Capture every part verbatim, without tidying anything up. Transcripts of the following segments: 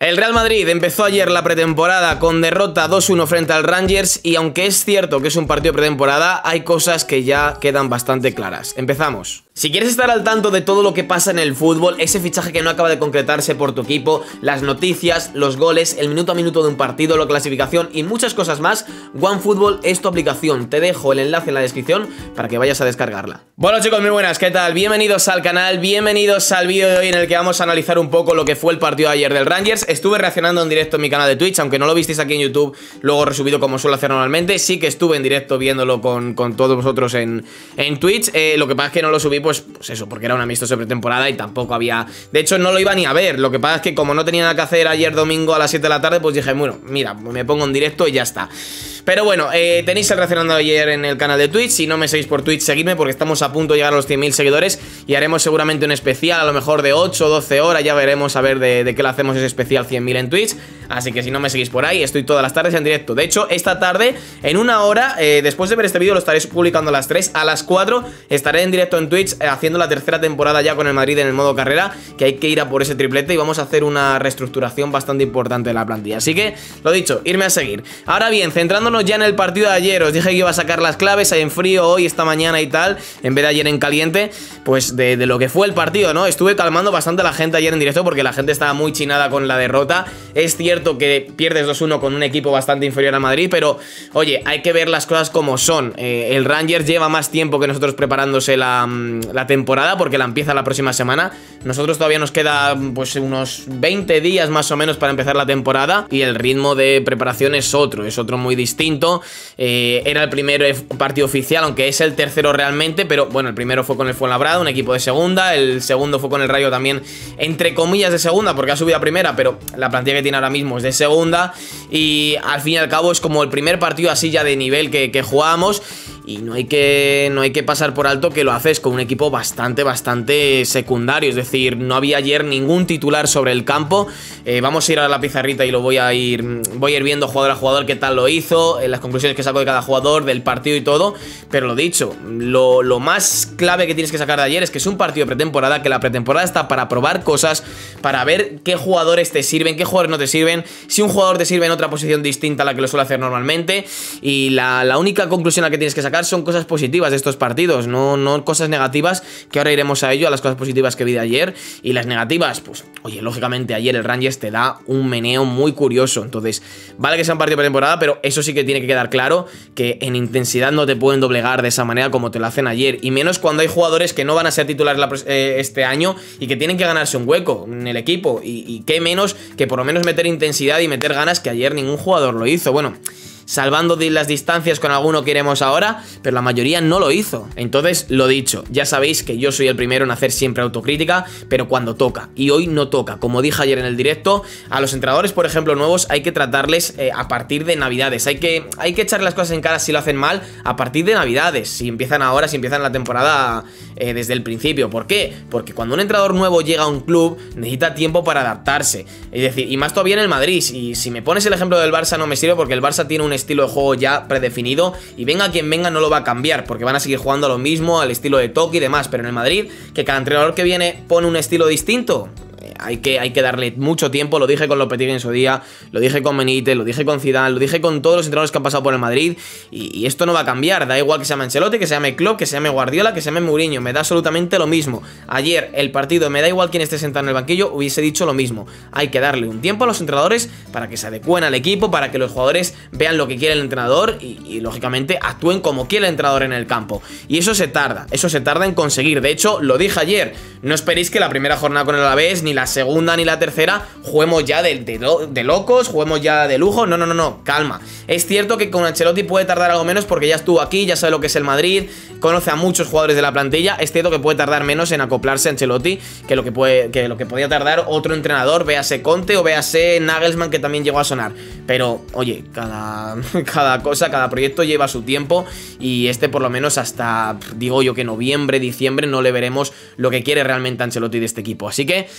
El Real Madrid empezó ayer la pretemporada con derrota dos uno frente al Rangers y aunque es cierto que es un partido de pretemporada, hay cosas que ya quedan bastante claras. Empezamos. Si quieres estar al tanto de todo lo que pasa en el fútbol, ese fichaje que no acaba de concretarse por tu equipo, las noticias, los goles, el minuto a minuto de un partido, la clasificación y muchas cosas más, OneFootball es tu aplicación. Te dejo el enlace en la descripción para que vayas a descargarla. Bueno chicos, muy buenas, ¿qué tal? Bienvenidos al canal, bienvenidos al vídeo de hoy en el que vamos a analizar un poco lo que fue el partido de ayer del Rangers. Estuve reaccionando en directo en mi canal de Twitch, aunque no lo visteis aquí en YouTube, luego resubido como suelo hacer normalmente. Sí que estuve en directo viéndolo con, con todos vosotros en, en Twitch. Eh, lo que pasa es que no lo subí, pues, pues eso, porque era un amistoso de pretemporada y tampoco había... De hecho, no lo iba ni a ver. Lo que pasa es que como no tenía nada que hacer ayer domingo a las siete de la tarde, pues dije, bueno, mira, me pongo en directo y ya está. Pero bueno, eh, tenéis el reaccionando ayer en el canal de Twitch. Si no me seguís por Twitch, seguidme porque estamos a punto de llegar a los cien mil seguidores y haremos seguramente un especial, a lo mejor de ocho o doce horas. Ya veremos a ver de, de qué lo hacemos ese especial cien mil en Twitch. Así que si no me seguís por ahí, estoy todas las tardes en directo. De hecho, esta tarde, en una hora, eh, después de ver este vídeo, lo estaré publicando a las tres. A las cuatro estaré en directo en Twitch eh, haciendo la tercera temporada ya con el Madrid en el modo carrera, que hay que ir a por ese triplete y vamos a hacer una reestructuración bastante importante de la plantilla. Así que, lo dicho, irme a seguir. Ahora bien, centrándonos ya en el partido de ayer, os dije que iba a sacar las claves en frío hoy, esta mañana y tal, en vez de ayer en caliente, pues de, de lo que fue el partido, ¿no? Estuve calmando bastante a la gente ayer en directo porque la gente estaba muy chinada con la derrota. Es cierto que pierdes dos uno con un equipo bastante inferior a Madrid, pero oye, hay que ver las cosas como son. eh, El Rangers lleva más tiempo que nosotros preparándose la, la temporada, porque la empieza la próxima semana. Nosotros todavía nos queda pues unos veinte días más o menos para empezar la temporada y el ritmo de preparación es otro, es otro muy distinto. eh, Era el primer partido oficial, aunque es el tercero realmente, pero bueno, el primero fue con el Fuenlabrada, un equipo de segunda. El segundo fue con el Rayo también, entre comillas de segunda, porque ha subido a primera, pero la plantilla que tiene ahora mismo es de segunda. Y al fin y al cabo es como el primer partido así ya de nivel que, que jugamos. Y no hay que, no hay que pasar por alto que lo haces con un equipo bastante, bastante secundario. Es decir, no había ayer ningún titular sobre el campo. eh, Vamos a ir a la pizarrita y lo voy a ir Voy a ir viendo jugador a jugador qué tal lo hizo, eh, las conclusiones que saco de cada jugador, del partido y todo. Pero lo dicho, lo, lo más clave que tienes que sacar de ayer es que es un partido de pretemporada, que la pretemporada está para probar cosas, para ver qué jugadores te sirven, qué jugadores no te sirven, si un jugador te sirve en otra posición distinta a la que lo suele hacer normalmente. Y la, la única conclusión a la que tienes que sacar son cosas positivas de estos partidos, no, no cosas negativas, que ahora iremos a ello, a las cosas positivas que vi de ayer. Y las negativas, pues, oye, lógicamente ayer el Rangers te da un meneo muy curioso. Entonces, vale que sea un partido de pretemporada, pero eso sí que tiene que quedar claro, que en intensidad no te pueden doblegar de esa manera como te lo hacen ayer. Y menos cuando hay jugadores que no van a ser titulares la, eh, este año y que tienen que ganarse un hueco en el equipo. Y, y qué menos que por lo menos meter intensidad y meter ganas, que ayer ningún jugador lo hizo. Bueno, salvando de las distancias con alguno que iremos ahora, pero la mayoría no lo hizo. Entonces, lo dicho, ya sabéis que yo soy el primero en hacer siempre autocrítica, pero cuando toca, y hoy no toca. Como dije ayer en el directo, a los entrenadores, por ejemplo, nuevos, hay que tratarles eh, a partir de Navidades. Hay que, hay que echarle las cosas en cara si lo hacen mal a partir de Navidades, si empiezan ahora, si empiezan la temporada eh, desde el principio. ¿Por qué? Porque cuando un entrenador nuevo llega a un club, necesita tiempo para adaptarse. Es decir, y más todavía en el Madrid. Y si me pones el ejemplo del Barça no me sirve, porque el Barça tiene un estilo de juego ya predefinido y venga quien venga no lo va a cambiar, porque van a seguir jugando a lo mismo, al estilo de toque y demás. Pero en el Madrid, que cada entrenador que viene pone un estilo distinto, Hay que, hay que darle mucho tiempo. Lo dije con Lopetegui en su día, lo dije con Benítez, lo dije con Zidane, lo dije con todos los entrenadores que han pasado por el Madrid. Y, y esto no va a cambiar. Da igual que se llame Ancelotti, que se llame Klopp, que se llame Guardiola, que se llame Mourinho. Me da absolutamente lo mismo. Ayer el partido, me da igual quién esté sentado en el banquillo, hubiese dicho lo mismo. Hay que darle un tiempo a los entrenadores para que se adecúen al equipo, para que los jugadores vean lo que quiere el entrenador y, y lógicamente actúen como quiere el entrenador en el campo. Y eso se tarda, eso se tarda en conseguir. De hecho, lo dije ayer, no esperéis que la primera jornada con el Alavés, ni la segunda ni la tercera, juguemos ya de, de, de locos, juguemos ya de lujo. No, no, no, no, calma. Es cierto que con Ancelotti puede tardar algo menos porque ya estuvo aquí, ya sabe lo que es el Madrid, conoce a muchos jugadores de la plantilla. Es cierto que puede tardar menos en acoplarse a Ancelotti que lo que, puede, que lo que podía tardar otro entrenador, véase Conte o véase Nagelsmann, que también llegó a sonar. Pero, oye, cada, cada cosa, cada proyecto lleva su tiempo y este por lo menos hasta, digo yo que noviembre, diciembre no le veremos lo que quiere realmente Ancelotti de este equipo. Así que, con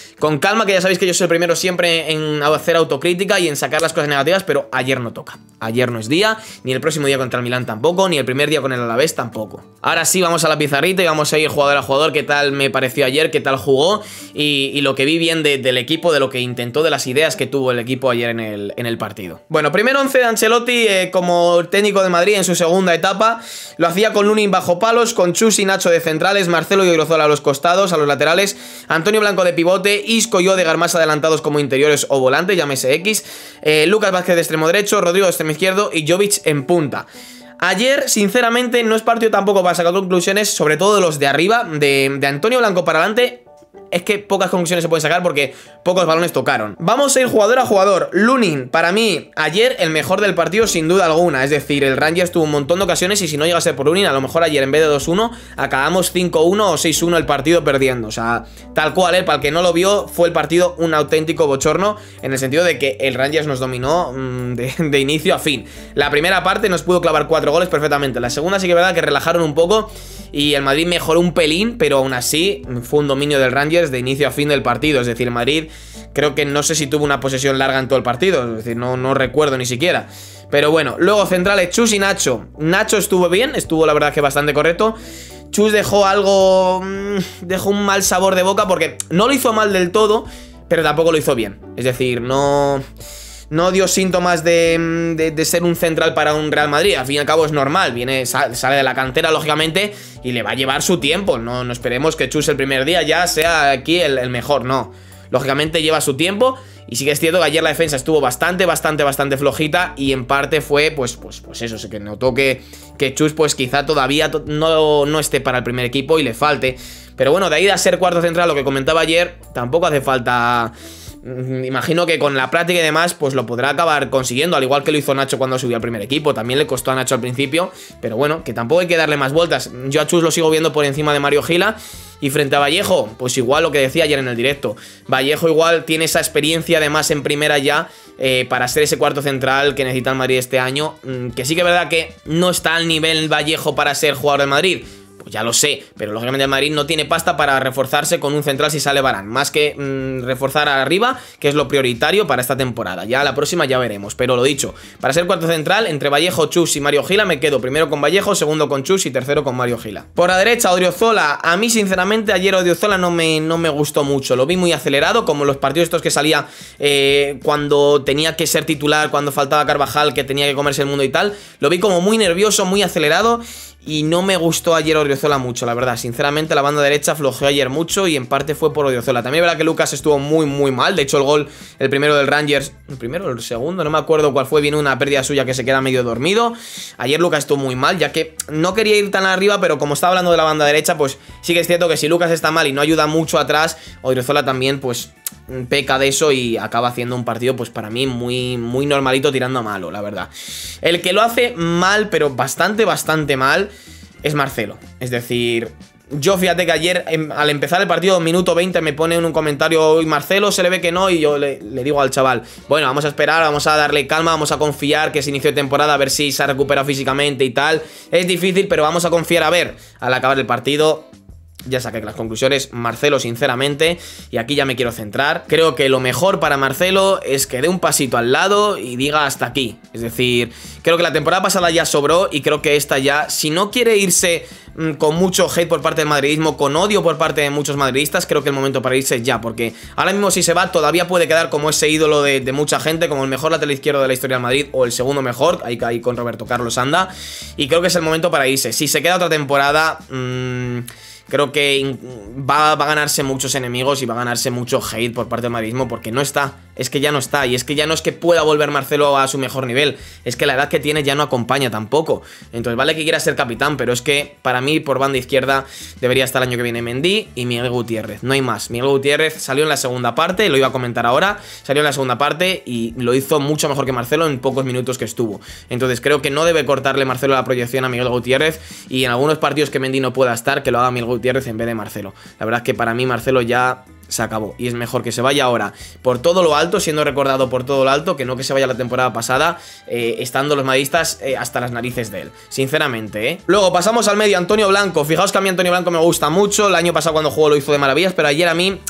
calma, que ya sabéis que yo soy el primero siempre en hacer autocrítica y en sacar las cosas negativas, pero ayer no toca. Ayer no es día, ni el próximo día contra el Milán tampoco, ni el primer día con el Alavés tampoco. Ahora sí, vamos a la pizarrita y vamos a ir jugador a jugador, qué tal me pareció ayer, qué tal jugó y, y lo que vi bien de, del equipo, de lo que intentó, de las ideas que tuvo el equipo ayer en el, en el partido. Bueno, primero once de Ancelotti eh, como técnico de Madrid en su segunda etapa. Lo hacía con Lunin bajo palos, con Chus y Nacho de centrales, Marcelo y Odriozola a los costados, a los laterales, Antonio Blanco de pivote, Isco y Odegaard más adelantados como interiores o volantes, llámese X, eh, Lucas Vázquez de extremo derecho, Rodrigo de extremo izquierdo y Jovic en punta. Ayer, sinceramente, no es partido tampoco para sacar conclusiones, sobre todo de los de arriba, de, de Antonio Blanco para adelante. Es que pocas conclusiones se pueden sacar porque pocos balones tocaron. Vamos a ir jugador a jugador. Lunin, para mí, ayer el mejor del partido sin duda alguna. Es decir, el Rangers tuvo un montón de ocasiones y si no llega a ser por Lunin, a lo mejor ayer en vez de dos uno acabamos cinco uno o seis uno el partido perdiendo. O sea, tal cual, ¿eh? Para el que no lo vio, fue el partido un auténtico bochorno en el sentido de que el Rangers nos dominó mmm, de, de inicio a fin. La primera parte nos pudo clavar cuatro goles perfectamente. La segunda sí que es verdad que relajaron un poco y el Madrid mejoró un pelín, pero aún así fue un dominio del Rangers de inicio a fin del partido. Es decir, el Madrid creo que no sé si tuvo una posesión larga en todo el partido, es decir, no, no recuerdo ni siquiera. Pero bueno, luego centrales Chus y Nacho. Nacho estuvo bien, estuvo la verdad que bastante correcto. Chus dejó algo... Mmm, dejó un mal sabor de boca porque no lo hizo mal del todo, pero tampoco lo hizo bien. Es decir, no... No dio síntomas de, de, de ser un central para un Real Madrid. Al fin y al cabo es normal, viene, sale de la cantera lógicamente y le va a llevar su tiempo. No, no esperemos que Chus el primer día ya sea aquí el, el mejor, no. Lógicamente lleva su tiempo y sí que es cierto que ayer la defensa estuvo bastante, bastante, bastante flojita y en parte fue, pues, pues, pues eso, se que notó que, que Chus pues quizá todavía no, no esté para el primer equipo y le falte. Pero bueno, de ahí a ser cuarto central, lo que comentaba ayer, tampoco hace falta... Imagino que con la práctica y demás pues lo podrá acabar consiguiendo, al igual que lo hizo Nacho cuando subió al primer equipo. También le costó a Nacho al principio, pero bueno, que tampoco hay que darle más vueltas. Yo a Chus lo sigo viendo por encima de Mario Gila. Y frente a Vallejo, pues igual lo que decía ayer en el directo, Vallejo igual tiene esa experiencia además en primera ya eh, para ser ese cuarto central que necesita el Madrid este año. Que sí que es verdad que no está al nivel Vallejo para ser jugador de Madrid, pues ya lo sé, pero lógicamente el Madrid no tiene pasta para reforzarse con un central si sale Varane. Más que mmm, reforzar arriba, que es lo prioritario para esta temporada. Ya la próxima ya veremos, pero lo dicho, para ser cuarto central, entre Vallejo, Chus y Mario Gila me quedo primero con Vallejo, segundo con Chus y tercero con Mario Gila. Por la derecha, Odriozola. A mí sinceramente ayer Odriozola no me, no me gustó mucho, lo vi muy acelerado, como los partidos estos que salía eh, cuando tenía que ser titular, cuando faltaba Carvajal, que tenía que comerse el mundo y tal. Lo vi como muy nervioso, muy acelerado. Y no me gustó ayer Odriozola mucho, la verdad. Sinceramente, la banda derecha flojeó ayer mucho y en parte fue por Odriozola. También es verdad que Lucas estuvo muy, muy mal. De hecho, el gol, el primero del Rangers... ¿El primero o el segundo? No me acuerdo cuál fue. Viene una pérdida suya que se queda medio dormido. Ayer Lucas estuvo muy mal, ya que no quería ir tan arriba, pero como estaba hablando de la banda derecha, pues sí que es cierto que si Lucas está mal y no ayuda mucho atrás, Odriozola también, pues... peca de eso y acaba haciendo un partido pues para mí muy, muy normalito tirando a malo, la verdad. El que lo hace mal, pero bastante, bastante mal, es Marcelo. Es decir, yo fíjate que ayer em, al empezar el partido, minuto veinte, me pone en un comentario, hoy Marcelo se le ve que no, y yo le, le digo al chaval, bueno, vamos a esperar, vamos a darle calma, vamos a confiar que es inicio de temporada, a ver si se ha recuperado físicamente y tal. Es difícil, pero vamos a confiar, a ver. Al acabar el partido... ya saqué las conclusiones, Marcelo sinceramente, y aquí ya me quiero centrar. Creo que lo mejor para Marcelo es que dé un pasito al lado y diga hasta aquí. Es decir, creo que la temporada pasada ya sobró y creo que esta ya, si no quiere irse mmm, con mucho hate por parte del madridismo, con odio por parte de muchos madridistas, creo que el momento para irse es ya, porque ahora mismo si se va todavía puede quedar como ese ídolo de, de mucha gente, como el mejor lateral izquierdo de la historia del Madrid o el segundo mejor, ahí, ahí con Roberto Carlos anda, y creo que es el momento para irse. Si se queda otra temporada... Mmm, creo que va, va a ganarse muchos enemigos y va a ganarse mucho hate por parte del madridismo porque no está, es que ya no está. Y es que ya no es que pueda volver Marcelo a su mejor nivel, es que la edad que tiene ya no acompaña tampoco. Entonces vale que quiera ser capitán, pero es que para mí por banda izquierda debería estar el año que viene Mendy y Miguel Gutiérrez, no hay más. Miguel Gutiérrez salió en la segunda parte, lo iba a comentar ahora, salió en la segunda parte y lo hizo mucho mejor que Marcelo en pocos minutos que estuvo. Entonces creo que no debe cortarle Marcelo la proyección a Miguel Gutiérrez y en algunos partidos que Mendy no pueda estar, que lo haga Miguel Gutiérrez en vez de Marcelo. La verdad es que para mí Marcelo ya se acabó y es mejor que se vaya ahora por todo lo alto, siendo recordado por todo lo alto, que no que se vaya la temporada pasada eh, estando los madridistas eh, hasta las narices de él, sinceramente, ¿eh? Luego pasamos al medio, Antonio Blanco. Fijaos que a mí Antonio Blanco me gusta mucho, el año pasado cuando jugó lo hizo de maravillas, pero ayer a mí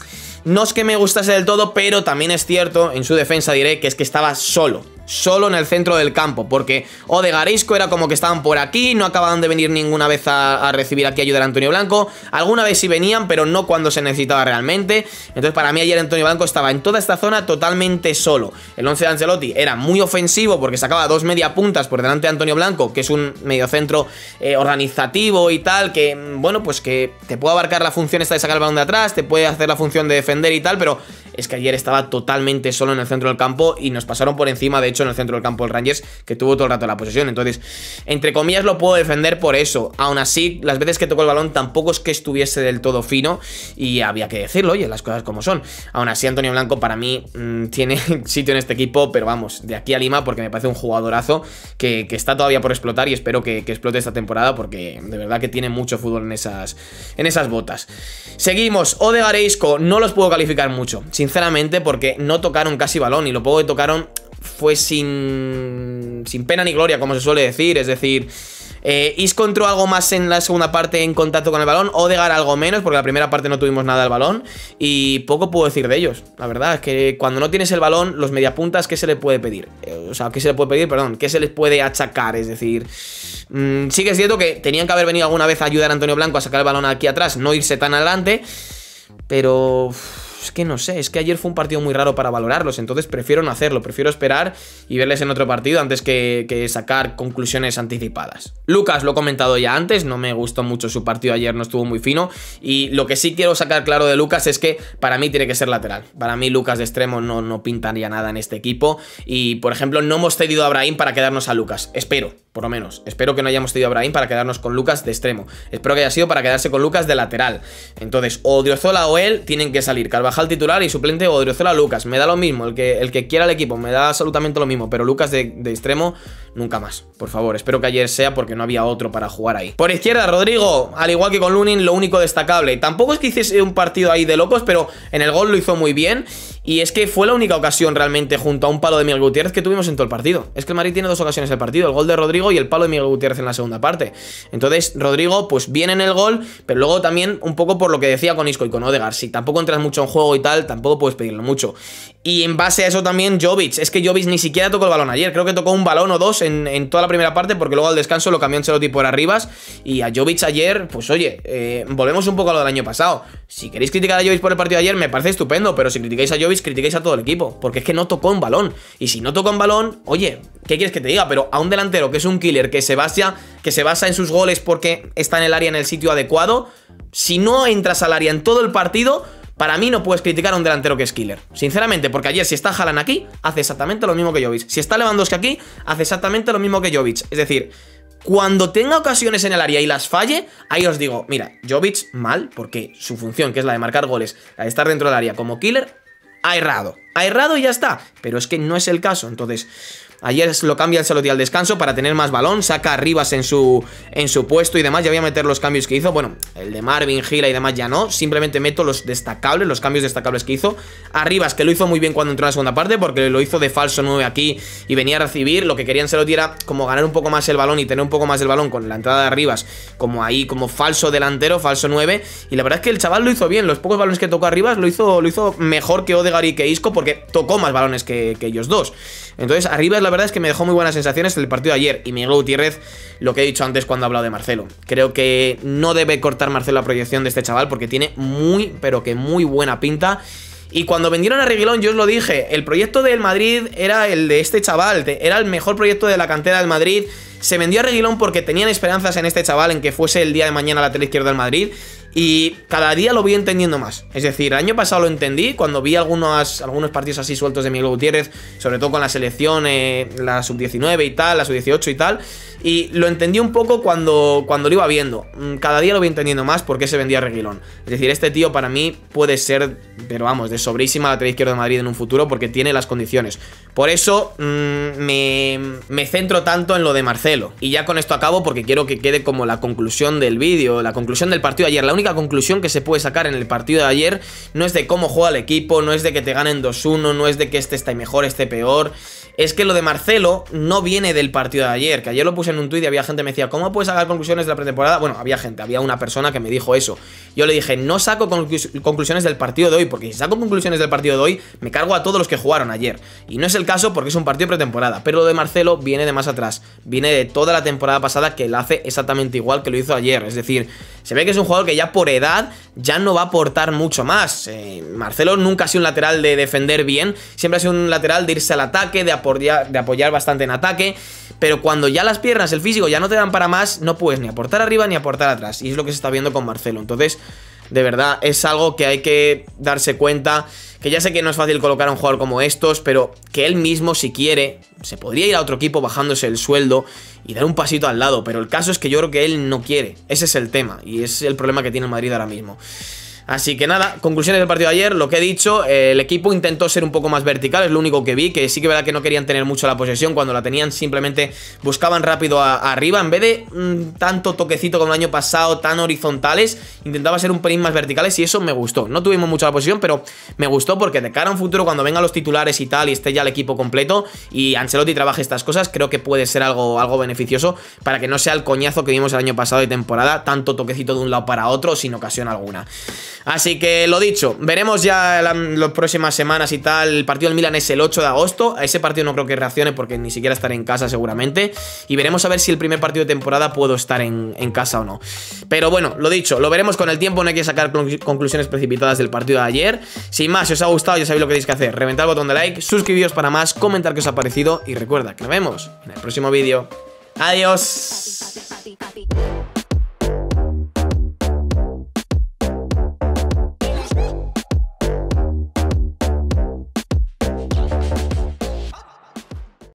No es que me gustase del todo, pero también es cierto, en su defensa diré, que es que estaba solo. Solo en el centro del campo, porque Odegaard e Isco era como que estaban por aquí, no acababan de venir ninguna vez a, a recibir aquí ayuda de Antonio Blanco. Alguna vez sí venían, pero no cuando se necesitaba realmente. Entonces para mí ayer Antonio Blanco estaba en toda esta zona totalmente solo. El once de Ancelotti era muy ofensivo porque sacaba dos media puntas por delante de Antonio Blanco, que es un mediocentro eh, organizativo y tal, que bueno, pues que te puede abarcar la función esta de sacar el balón de atrás, te puede hacer la función de defender y tal, pero es que ayer estaba totalmente solo en el centro del campo y nos pasaron por encima, de hecho, en el centro del campo el Rangers, que tuvo todo el rato la posesión. Entonces, entre comillas, lo puedo defender por eso. Aún así, las veces que tocó el balón tampoco es que estuviese del todo fino y había que decirlo, oye, las cosas como son. Aún así, Antonio Blanco para mí mmm, tiene sitio en este equipo, pero vamos, de aquí a Lima, porque me parece un jugadorazo que, que está todavía por explotar y espero que, que explote esta temporada, porque de verdad que tiene mucho fútbol en esas, en esas botas. Seguimos, Odegaard e Isco no los puedo calificar mucho, sinceramente, porque no tocaron casi balón y lo poco que tocaron fue sin, sin pena ni gloria, como se suele decir. Es decir, eh, Isco entró algo más en la segunda parte en contacto con el balón, Odegaard algo menos, porque la primera parte no tuvimos nada del balón. Y poco puedo decir de ellos, la verdad, es que cuando no tienes el balón, los mediapuntas, ¿qué se le puede pedir? Eh, o sea, ¿qué se le puede pedir? Perdón, ¿qué se les puede achacar? Es decir, mmm, sí que es cierto que tenían que haber venido alguna vez a ayudar a Antonio Blanco a sacar el balón aquí atrás, no irse tan adelante, pero... es que no sé, es que ayer fue un partido muy raro para valorarlos, entonces prefiero no hacerlo, prefiero esperar y verles en otro partido antes que, que sacar conclusiones anticipadas. Lucas, lo he comentado ya antes, no me gustó mucho su partido ayer, no estuvo muy fino, y lo que sí quiero sacar claro de Lucas es que para mí tiene que ser lateral. Para mí Lucas de extremo no, no pintaría nada en este equipo, y por ejemplo no hemos cedido a Brahim para quedarnos a Lucas, espero, por lo menos, espero que no hayamos cedido a Brahim para quedarnos con Lucas de extremo, espero que haya sido para quedarse con Lucas de lateral. Entonces o Odriozola o él tienen que salir, Carvajal titular y suplente o Odriozola Lucas, me da lo mismo, el que, el que quiera el equipo, me da absolutamente lo mismo, pero Lucas de, de extremo nunca más, por favor, espero que ayer sea porque no había otro para jugar ahí. Por izquierda, Rodrigo, al igual que con Lunin, lo único destacable, tampoco es que hiciese un partido ahí de locos, pero en el gol lo hizo muy bien. Y es que fue la única ocasión realmente junto a un palo de Miguel Gutiérrez que tuvimos en todo el partido. Es que el Madrid tiene dos ocasiones en el partido, el gol de Rodrigo y el palo de Miguel Gutiérrez en la segunda parte. Entonces Rodrigo pues viene en el gol, pero luego también un poco por lo que decía con Isco y con Odegaard, si tampoco entras mucho en juego y tal, tampoco puedes pedirlo mucho. Y en base a eso también Jovic, es que Jovic ni siquiera tocó el balón ayer, creo que tocó un balón o dos en, en toda la primera parte, porque luego al descanso lo cambió Ancelotti por Arribas. Y a Jovic ayer, pues oye, eh, volvemos un poco a lo del año pasado. Si queréis criticar a Jovic por el partido de ayer, me parece estupendo, pero si criticáis a Jovic, criticáis a todo el equipo, porque es que no tocó un balón. Y si no tocó un balón, oye, ¿qué quieres que te diga? Pero a un delantero que es un killer, que se basa, que se basa en sus goles porque está en el área en el sitio adecuado, si no entras al área en todo el partido, para mí no puedes criticar a un delantero que es killer, sinceramente, porque ayer si está Haaland aquí, hace exactamente lo mismo que Jovic. Si está Lewandowski aquí, hace exactamente lo mismo que Jovic. Es decir, cuando tenga ocasiones en el área y las falle, ahí os digo, mira, Jovic mal, porque su función, que es la de marcar goles, la de estar dentro del área como killer, ha errado. Ha errado y ya está. Pero es que no es el caso. Entonces, ayer lo cambia Ancelotti al descanso para tener más balón. Saca a Rivas en su, en su puesto y demás. Ya voy a meter los cambios que hizo. Bueno, el de Marvin, Gila y demás ya no. Simplemente meto los destacables, los cambios destacables que hizo. A Rivas, que lo hizo muy bien cuando entró en la segunda parte, porque lo hizo de falso nueve aquí y venía a recibir. Lo que quería Ancelotti era como ganar un poco más el balón y tener un poco más el balón con la entrada de Rivas, como ahí, como falso delantero, falso nueve. Y la verdad es que el chaval lo hizo bien. Los pocos balones que tocó a Rivas lo hizo, lo hizo mejor que Odegaard y que Isco, porque tocó más balones que, que ellos dos. Entonces, a Rivas la verdad es que me dejó muy buenas sensaciones el partido de ayer. Y Miguel Gutiérrez, lo que he dicho antes cuando he hablado de Marcelo, creo que no debe cortar Marcelo la proyección de este chaval, porque tiene muy, pero que muy buena pinta. Y cuando vendieron a Reguilón, yo os lo dije, el proyecto del Madrid era el de este chaval, era el mejor proyecto de la cantera del Madrid. Se vendió a Reguilón porque tenían esperanzas en este chaval, en que fuese el día de mañana lateral izquierdo del Madrid. Y cada día lo voy entendiendo más. Es decir, el año pasado lo entendí cuando vi algunos, algunos partidos así sueltos de Miguel Gutiérrez, sobre todo con la selección, eh, la sub diecinueve y tal, la sub dieciocho y tal. Y lo entendí un poco cuando, cuando lo iba viendo. Cada día lo voy entendiendo más por qué se vendía a Reguilón. Es decir, este tío para mí puede ser, pero vamos, de sobrísima lateral izquierdo de Madrid en un futuro, porque tiene las condiciones. Por eso mmm, me, me centro tanto en lo de Marcelo. Y ya con esto acabo, porque quiero que quede como la conclusión del vídeo, la conclusión del partido de ayer. La única conclusión que se puede sacar en el partido de ayer no es de cómo juega el equipo, no es de que te ganen dos uno, no es de que este esté mejor, este peor. es que lo de Marcelo no viene del partido de ayer, que ayer lo puse en un tuit y había gente que me decía, ¿cómo puedes sacar conclusiones de la pretemporada? Bueno, había gente, había una persona que me dijo eso. Yo le dije, no saco conclus conclusiones del partido de hoy, porque si saco conclusiones del partido de hoy, me cargo a todos los que jugaron ayer. Y no es el caso porque es un partido de pretemporada, pero lo de Marcelo viene de más atrás, viene de toda la temporada pasada, que la hace exactamente igual que lo hizo ayer. Es decir, se ve que es un jugador que ya por edad ya no va a aportar mucho más. eh, Marcelo nunca ha sido un lateral de defender bien, siempre ha sido un lateral de irse al ataque, de apoyar, de apoyar bastante en ataque, pero cuando ya las piernas, el físico ya no te dan para más, no puedes ni aportar arriba ni aportar atrás, y es lo que se está viendo con Marcelo. Entonces, de verdad, es algo que hay que darse cuenta, que ya sé que no es fácil colocar a un jugador como estos, pero que él mismo, si quiere, se podría ir a otro equipo bajándose el sueldo y dar un pasito al lado, pero el caso es que yo creo que él no quiere. Ese es el tema, y es el problema que tiene el Madrid ahora mismo. Así que nada, conclusiones del partido de ayer, lo que he dicho, eh, el equipo intentó ser un poco más vertical, es lo único que vi, que sí que verdad que no querían tener mucho la posesión, cuando la tenían simplemente buscaban rápido a, a arriba, en vez de mmm, tanto toquecito como el año pasado, tan horizontales, intentaba ser un pelín más verticales y eso me gustó. No tuvimos mucha la posesión, pero me gustó porque de cara a un futuro, cuando vengan los titulares y tal, y esté ya el equipo completo, y Ancelotti trabaje estas cosas, creo que puede ser algo, algo beneficioso, para que no sea el coñazo que vimos el año pasado de temporada, tanto toquecito de un lado para otro, sin ocasión alguna. Así que lo dicho, veremos ya la, las próximas semanas y tal. El partido del Milan es el ocho de agosto. A ese partido no creo que reaccione porque ni siquiera estaré en casa seguramente. Y veremos a ver si el primer partido de temporada puedo estar en, en casa o no. Pero bueno, lo dicho, lo veremos con el tiempo. No hay que sacar conclusiones precipitadas del partido de ayer. Sin más, si os ha gustado ya sabéis lo que tenéis que hacer. Reventar el botón de like, suscribiros para más, comentar qué os ha parecido y recuerda que nos vemos en el próximo vídeo. Adiós.